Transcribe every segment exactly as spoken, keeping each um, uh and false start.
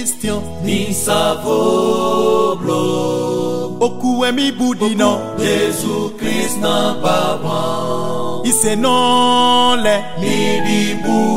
Christian ni savoblo oku emi budino Jésus Christ n'a pas bon ise non le mi di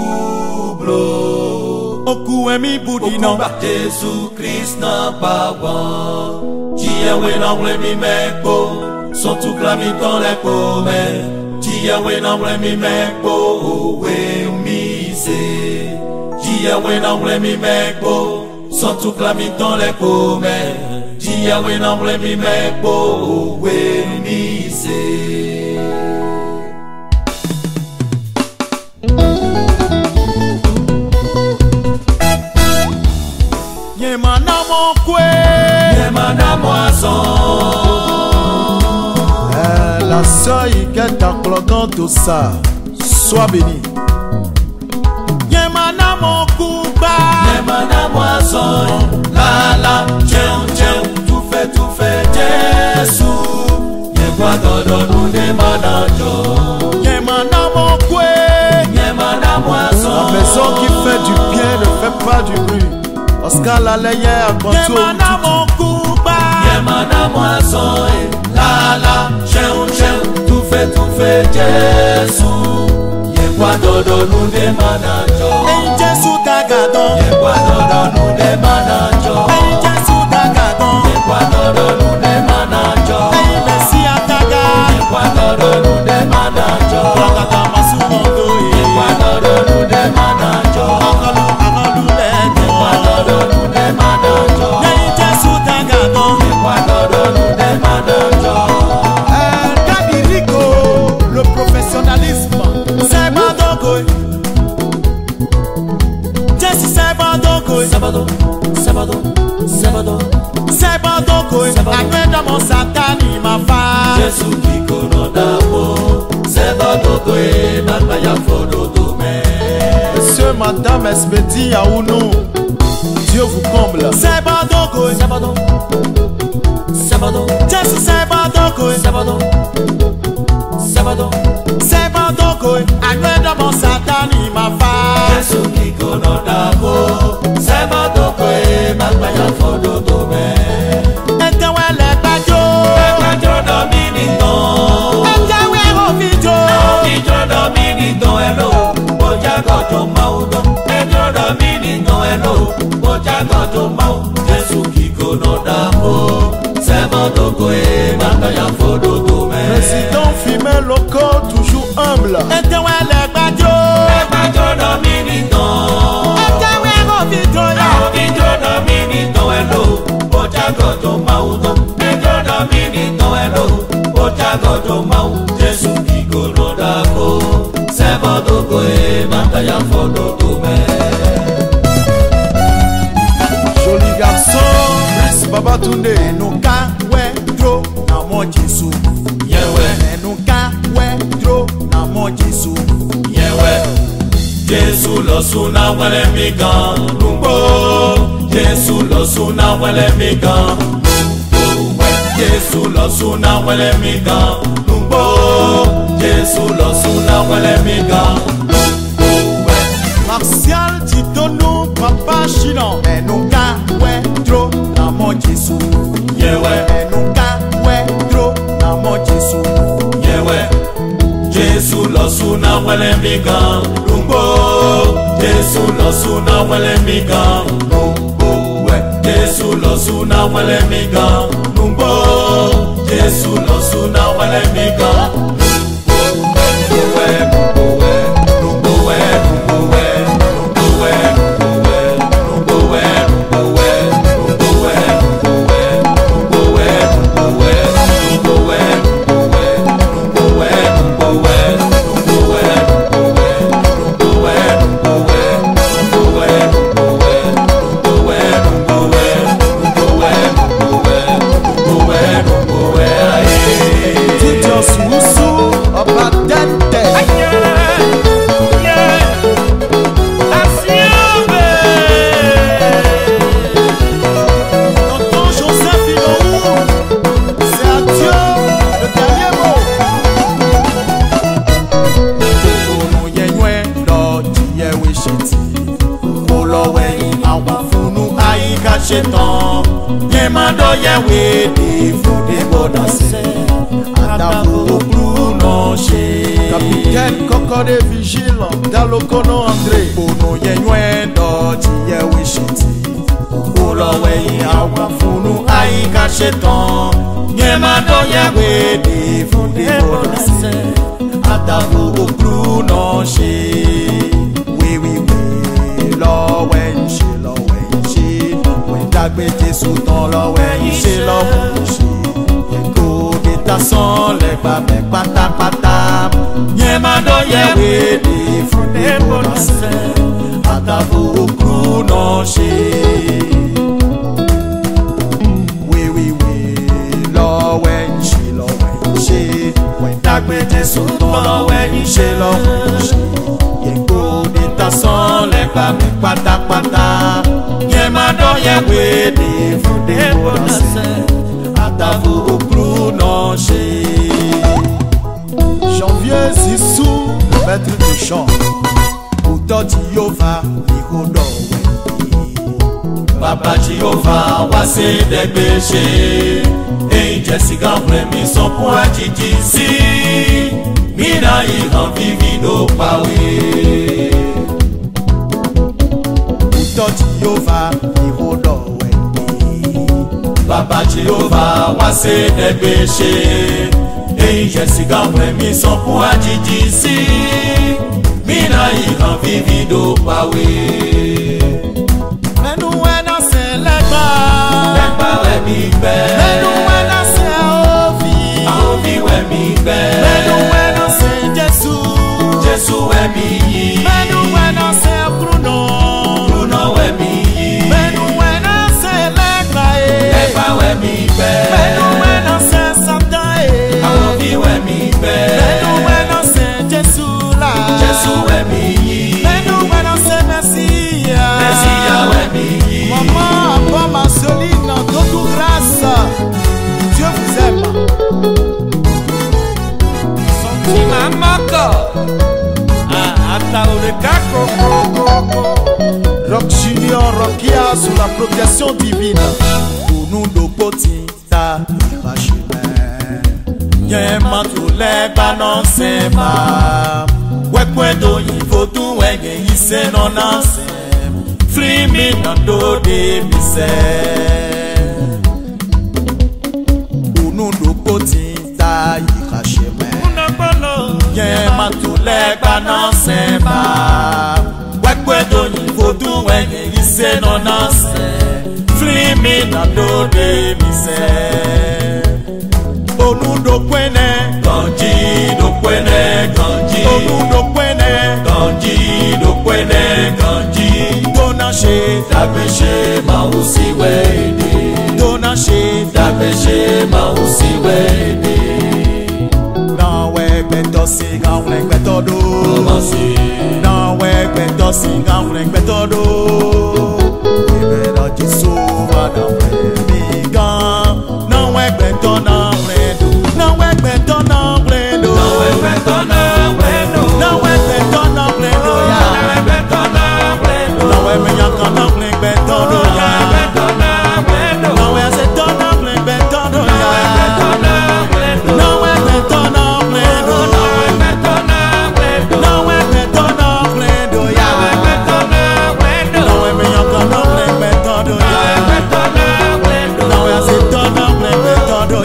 bublo oku emi budino Jésus Christ n'a pas bon Dia we na wle mi mekbo son tout clami dans les pommes Dia we na wle mi mekbo we mi se Dia we na wle mi mekbo son tout clami dans les pommes Dia we na wle mi mekbo we mi se Yemana mon kwe Yemana moisson eh, la sœur Iguette accordant tout ça sois béni Yemana mon kuba Yemana moisson La la tiens tiens tout fait tout fait Jésus Yemwa dodo nous demanda jo Yemana mon kwe Yemana moisson La maison qui fait du bien ne fait pas du bruit Oscar la leye a contour Yemana mon kuba Yemana moisson La la tiens tiens tout fait tout fait Jésus Yemwa dodo nous demanda jo Hey Jésus dagadon Yemwa dodo nous demanda jo Hey Jésus dagadon Yemwa dodo nous demanda jo Hey Messia daga Yemwa dodo nous demanda jo Daga masumondo Yemwa dodo nous demanda jo Akalu akalu ledo Yemwa dodo nous demanda jo Hey Jésus dagadon Yemwa dodo nous demanda jo Eh Daddy Rico le professionnalisme c'est Badogo Jésus c'est Badogo Sabado Sabado Sabado Badogo Agbeda mon satani ma fa Jésus qui connaît d'amour Sabado et Nabaya Fododo Monsieur madame Espedi Aounou Dieu vous comble c'est Badogo Sabado Sabado Jésus c'est Badogo Sabado Sabado c'est Badogo Agbeda mon satani ma fa Jésus qui connaît d'amour Sabado et Nabaya Fododo Etewele Bajo Bajo Dominico Etewe Ovijo Ovijo Dominico hello Boja Gojo Maudo Ejo Dominico hello Boja Gojo Maudo Jésus qui connaît d'amour Sabado et Nabaya Fododo Président femelle local toujours humble Etewele Bajo Bajo Dominico Etewe Ovijo Ovijo Dominico hello Boja Gojo Maudo Ejo Dominico hello Boja Gojo Maudo Jésus qui connaît d'amour Sabado et Nabaya Fododo Joli garçon Prince Babatunde Enuka Wedro na mo Jesu Yewe Enuka Wedro na mo Jesu Yewe Jésus lo suna wale migan Lumbo Jésus lo suna wale migan Lumbo Jésus lo suna wale migan Lumbo Jésus lo suna wale migan Lumbo Martial Titonou Papa Chinon Enuka Wedro na mo Jesu Yewe Enuka Wedro na mo Jesu Yewe Jésus lo suna wale migan Lumbo Jésus lo suna wale migan Lumbo Jésus lo suna wale migan Lumbo Jésus lo suna wale migan Titus Wusu cachétan. Yemando yewe de foude bonase. Adavo prononché. Capitaine Coco de Vigile, Dalokono André. Bono yenwendo tiyewe shiti. Olowe awa funu ai cachétan. Yemando yewe de foude bonase. Adavo prononché. Oui oui oui, lo wenchi lo wenchi. Dagbe Jesu ton lo wenchi lo wenchi. Yeko de ta son le babe pata pata. Yemando yewe de foude bonase. Adavo prononché. Oui oui oui, lo wenchi lo wenchi. Dagbe Jesu ton lo wenchi lo wenchi. Yeko de ta son le babe pata pata. Yemando yewe de foude bonase. Adavo prononché. Janvier Zissou, le maître de chant. Uto Jehovah, Ihodo Wendy. Papa Jehovah, wase de péché. Et Jessica vremi son point d'ici. Mina iran vivido pawe. Uto Jehovah, Ihodo Wendy. Papa Jehovah, wase de péché. Et Jessica vremi son point d'ici. Mina iran vivido pawe. Mais nous on a c'est legba. Legba we mi be. Mais nous on a c'est Aovi. Aovi we mi be. Mais nous on a c'est Jésus. Jésus we mi yi. Mais nous on a c'est Bruno. Bruno we mi yi. Mais nous on a c'est legba. Legba we mi be. Mais nous on a c'est Satan. Aovi we mi be. Mais nous on a c'est Jésus là. Jésus we mi yi. Mais nous on a c'est Messia. Messia we mi yi. Maman, papa, ma Soline, d'autres grâce. Dieu vous aime. Sentiment moko. Ah, ata oleka. Rock Junior, Rockia sous la protection divine. Pour nous de poti ta irachime. Yema tout les banon se ma. Wekwe do yivo tu wenge yise non anse. Free me non do de mise. Unu do poti ta irachime. Yema tout les banon se ma. Wekwe do yivo tu wenge yise non anse. Free me non do de mise. Onu do kwene, kanji do kwene, kanji. Onu do kwene, kanji do kwene, kanji. Donache, dabeche ma usi wede. Donache, dabeche ma usi wede. Na we beto singa ule beto do. Na we beto singa ule beto do. Ebe na Jesu wana we migan. Na we beto na we. No way back on no blend. No way back on no blend. No way back on no blend. No way back on no blend. No way me yak on no blend. Back on no back on no blend. No way se on no blend. Back on no back on no blend. No way back on no blend. No way back on no blend. No way back on no blend. No way back on no blend. No way me yak on no blend. Back on no back on no blend. No way se on no blend. Back on no.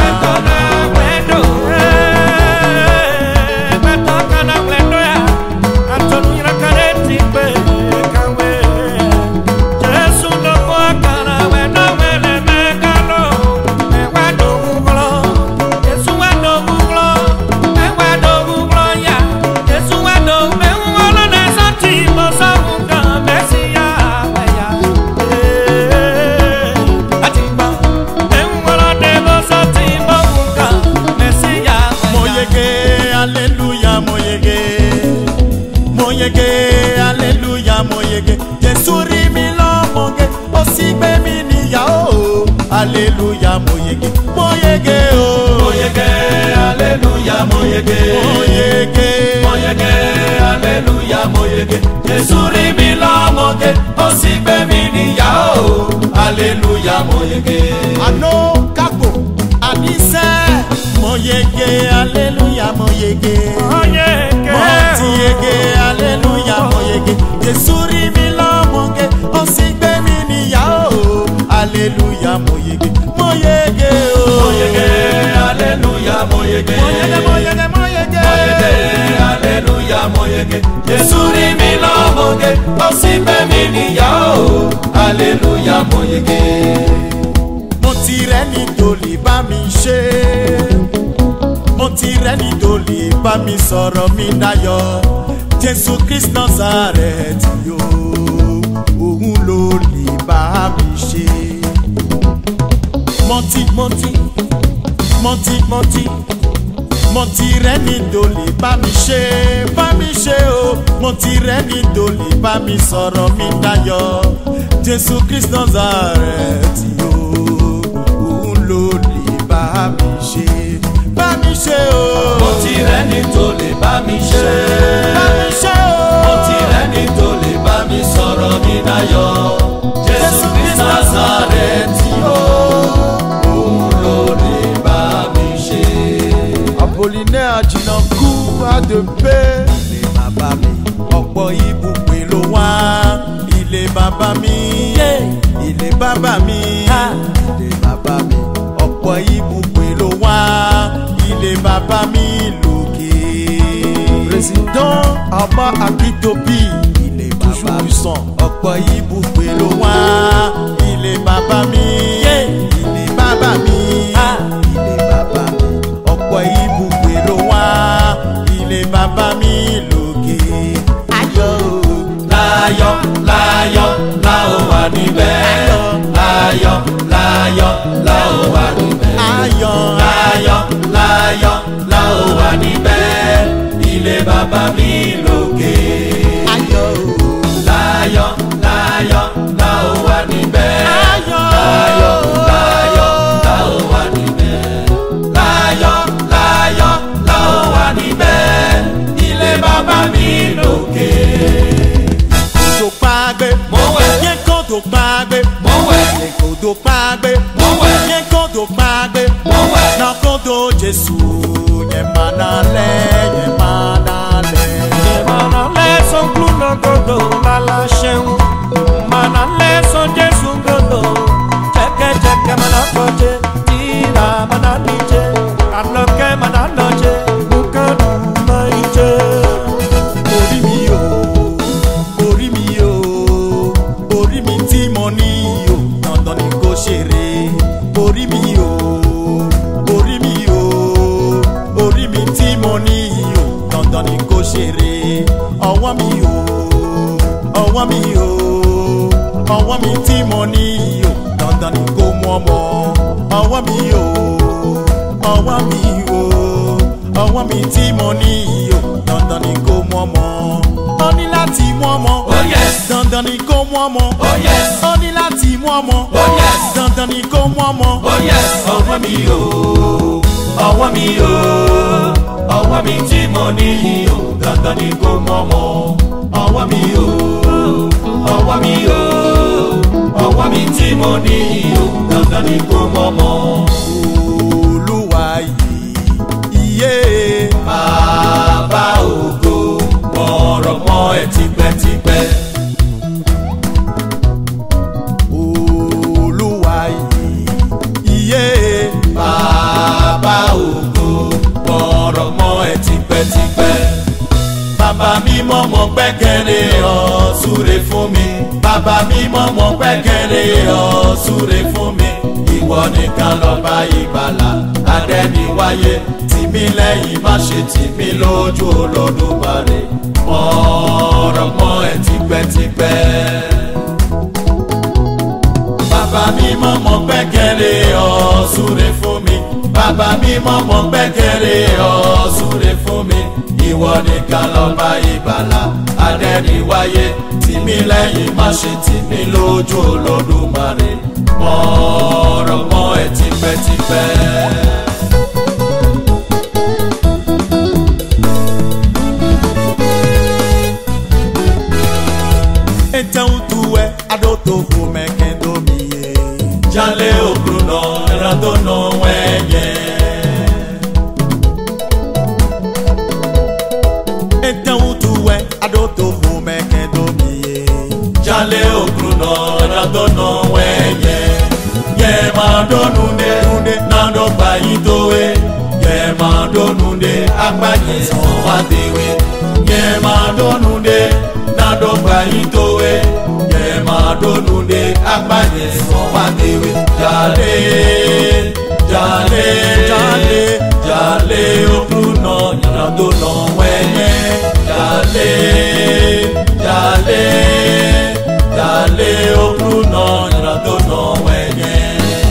Alléluia, moyege. Jésus rimi lo monge. Osigbe mini ya o. Alléluia, moyege. Moyege o. Moyege, alléluia, moyege. Moyege. Moyege, alléluia, moyege. Jésus rimi lo monge. Osigbe mini ya o. alléluia, mon yégué. Ano kako, anise, mon yégué, alléluia, mon yégué. Mon yégué. Mon ti yégué, alléluia, mon yégué. Jésus rimi la mon yégué, on s'y béni yao. Alléluia, mon yégué, mon yégué. Mon yégué, alléluia, mon yégué. Mon yégué, mon yégué, mon yégué. Alléluia, mon yégué. Jésus rimi la mon yégué, on s'y béni yao. Alléluia, mon yégué. Mon tireni doli ba mi ṣe, mon tireni doli ba mi sọ̀rọ̀ mi dayọ̀. Jésù Kristi Nazareth yo, òun ló lè bá mi ṣe. Mọ̀tí mọ̀tí mọ̀tí mọ̀tí mo tireni doli bá mi ṣe, bá mi ṣe o. Mo tireni doli bá mi sọ̀rọ̀ mi dayọ̀. Jésù Kristi Nazareth yo, òun ló lè bá mi ṣe, bá mi ṣe o. Mo tireni doli bá mi ṣe, bá mi ṣe o. mo tireni doli bá mi sọ̀rọ̀ mi dayọ̀. Jésù Kristi Nazareth yo, òun ló lè bá mi ṣe. Apollinaire Ajinanku Adepe, ilé bàbá mi, ọ̀pọ̀ ibùgbé ló wá. Ilé bàbá mi, ilé bàbá mi, ilé bàbá mi, ọ̀pọ̀ ibùgbé ló wá. Ilé bàbá mi lókè. Président Abba Akitobi, ilé bàbá mi, ọ̀pọ̀ ibùgbé ló wá. Ilé bàbá mi, ilé bàbá mi, ilé bàbá mi, ọ̀pọ̀ ibùgbé ló wá. Ilé bàbá mi lókè. Ayọ̀ Láyọ̀, láyọ̀, la ó wà níbẹ̀. Láyọ̀, láyọ̀, la ó wà níbẹ̀. ayọ̀ Láyọ̀, láyọ̀, la ó wà níbẹ̀. Ilé bàbá mi lókè. ayọ̀ Láyọ̀, láyọ̀, la ó wà níbẹ̀. ayọ̀ Láyọ̀, láyọ̀, la ó wà níbẹ̀. Láyọ̀, láyọ̀, la ó wà níbẹ̀. Ilé bàbá mi lókè. tó pàgbé Mo wẹ̀. yẹ kó tó pàgbé Mo wẹ̀. yẹ kó tó pàgbé Mo wẹ̀. yẹ kó tó pàgbé Mo wẹ̀. na kó tó Jésù yẹ máa nálẹ̀ yẹ máa nálẹ̀. Manale son cluno godo la la shen. Manale son Jesu godo. Cheke cheke manakoje. Tira manalije. Aloke manaloje. Bukadu maije. Orí mi o, orí mi o, orí mi tí mo ní o, dandan ni kò ṣeré. Orí mi o, orí mi o, orí mi tí mo ní o, dandan ni kò ṣeré. Ọwọ́ mi o, ọwọ́ mi o, ọwọ́ mi tí mo ní o, dandan ni kò mú ọmọ. Ọwọ́ mi o, ọwọ́ mi o, ọwọ́ mi tí mo ní o, dandan ni kò mú ọmọ. Ó ní láti mú ọmọ. Oh yes. Dandan ni kò mú ọmọ. Oh yes. Ó ní láti mú ọmọ. Oh yes. Dandan ni kò mú ọmọ. Oh yes, ọwọ́ mi o, ọwọ́ mi o, ọwọ́ mi tí mo ní o, dandan ni kò mọ̀ mọ́. Ọwọ́ mi o, ọwọ́ mi o, ọwọ́ mi tí mo ní o, dandan ni kò mọ̀ mọ́. Olúwa yìí, iye. Bàbá ògo, mọ̀rọ̀ mọ́ ẹ tipẹ́tipẹ́. Olúwa yìí, iye. Bàbá ògo, mọ̀rọ̀ mọ́ ẹ tipẹ́tipẹ́. Bàbá mi mọ̀ mọ́ gbẹ́kẹ̀lé ọ, súre fún mi. Bàbá mi mọ̀ mọ́ gbẹ́kẹ̀lé ọ, súre fún mi. Ìwọ nìkan lọ́ba ìgbàlà, adẹ́niwáyé. Tì mí lẹ́yìn, má ṣe tì mí lójú Olódùmarè. Mọ̀rọ̀ mọ́ ẹ tipẹ́tipẹ́. Bàbá mi mọ̀ mọ́ gbẹ́kẹ̀lé ọ, súre fún mi. Bàbá mi mọ̀ mọ́ gbẹ́kẹ̀lé ọ, súre fún mi. Ìwọ nìkan lọ́ba ìgbàlà, adẹ́niwáyé. Tì mí lẹ́yìn, má ṣe tì mí lójú Olódùmarè. Mọ̀rọ̀ mọ́ ẹ tipẹ́tipẹ́. Então tu é adotou o mekendo mie. Jale okruno radono wenye. Etautuwe adoto hume kendomie. Jale okruno radono wenye. Ye madonunde nunde nando bayitowe. Ye madonunde agbaye sowadewe. Ye madonunde nando bayitowe. Ye madonunde agbaye sowadewe. Jale, jale, jale, jale okruno radono wenye. Jale, jale, jale okruno radono wenye.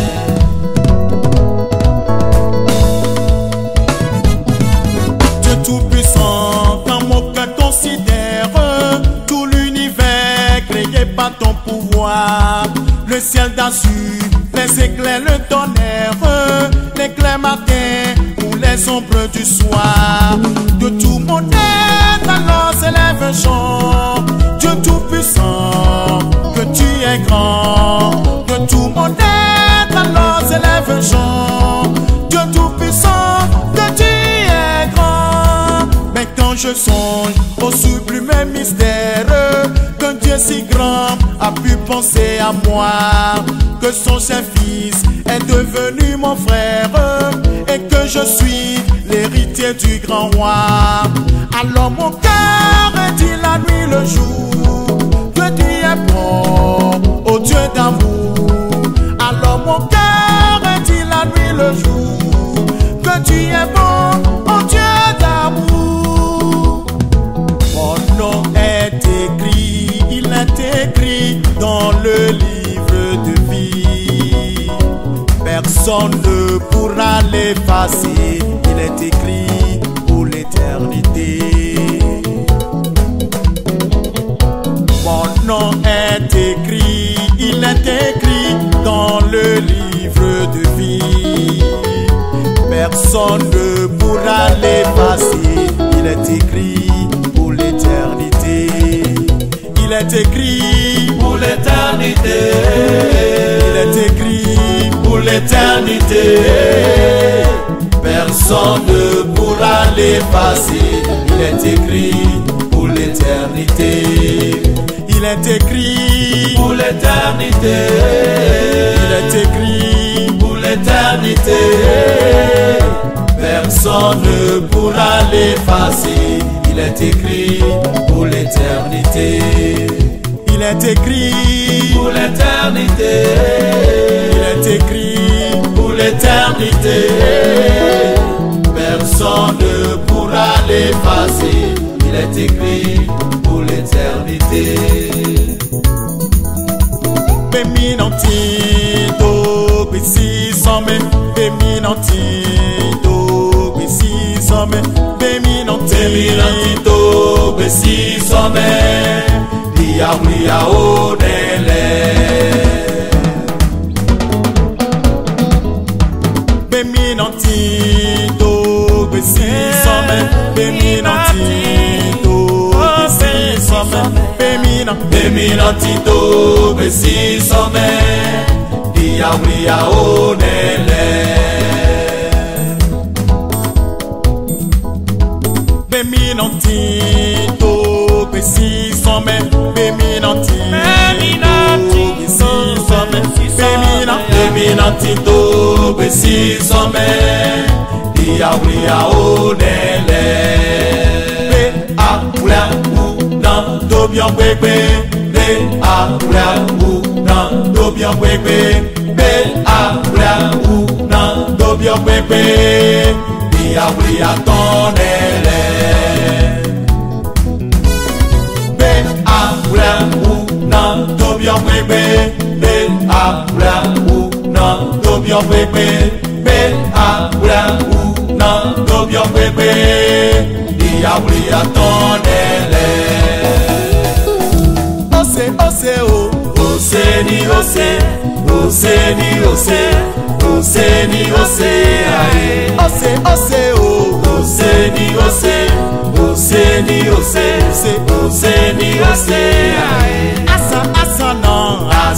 Dieu tout-puissant, quand mon cœur considère tout l'univers créé par ton pouvoir, le ciel d'azur, les éclairs, le tonnerre, l'éclair matin ou les ombres du soir. De tout mon être, alors s'élève un chant. Dieu tout-puissant, que tu es grand. De tout mon être, alors s'élève un chant. Dieu tout-puissant, que tu es grand. Mais quand je songe au sublime mystère, qu'un Dieu si grand a pu penser à moi, que son cher fils est devenu mon frère et que je suis l'héritier du grand roi. Alors mon cœur dit la nuit le jour que tu es bon, ô Dieu d'amour. Alors mon cœur dit la nuit le jour que tu es bon, ô Dieu d'amour. Mon nom est écrit, il est écrit dans le livre de vie. Personne ne pourra l'effacer, il est écrit pour l'éternité. Mon nom est écrit, il est écrit dans le livre de vie. Personne ne pourra l'effacer, il est écrit pour l'éternité. Il est écrit Pour l'éternité. Il est écrit Pour l'éternité. Personne ne pourra l'effacer. Il est écrit pour l'éternité. Il est écrit Pour l'éternité. Il est écrit Pour l'éternité. Personne ne pourra l'effacer. Il est écrit pour l'éternité. Il est écrit Pour l'éternité. Il est écrit Pour l'éternité. Personne ne pourra l'effacer. Il est écrit pour l'éternité. Beminanti do bisi some Beminanti do bisi some Beminanti Beminanti do bisi some Dia wia onele. Beminanti do bisi some Beminanti do bisi some Beminanti Beminanti do bisi some Dia wia onele. Beminanti do bisi some Beminanti do bisi some Beminanti Beminanti do bisi some Dia wia onele. Be a wia u na do bian pepe. Be a wia u na do bian pepe. Be a wia u na do bian pepe. Dia wia tonele. Be a wia u na do bian pepe. Be a wia u na do bian pepe. Be a wia u na do bian pepe. Dia wia tonele. Ose ose o Ose ni ose, ose ni ose, ose ni ose aye. Ose ose o Ose ni ose, ose ni ose, ose ni ose aye. Asa asa non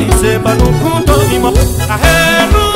si se ba no kunto ni mo. Ahelu